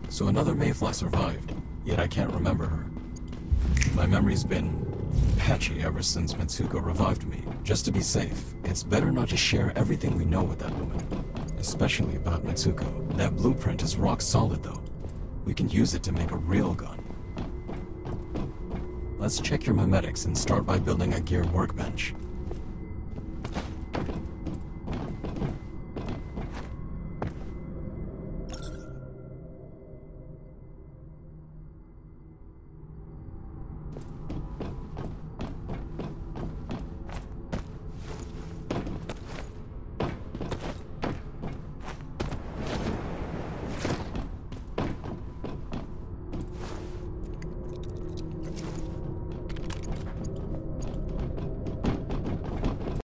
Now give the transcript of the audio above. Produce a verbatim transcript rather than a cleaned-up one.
So another Mayfly survived, yet I can't remember her. My memory's been patchy ever since Mitsuko revived me. Just to be safe, it's better not to share everything we know with that woman. Especially about Mitsuko. That blueprint is rock solid though. We can use it to make a real gun. Let's check your memetics and start by building a gear workbench.